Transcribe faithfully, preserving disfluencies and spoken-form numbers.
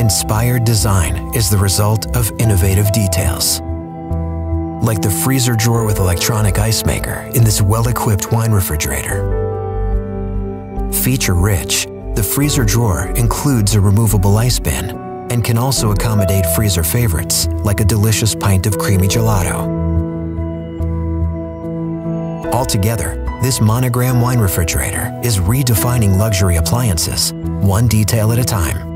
inspired design is the result of innovative details. Like the freezer drawer with electronic Icemaker in this well-equipped wine refrigerator. Feature-rich, the freezer drawer includes a removable ice bin and can also accommodate freezer favorites like a delicious pint of creamy gelato. Altogether, this Monogram wine refrigerator is redefining luxury appliances, one detail at a time.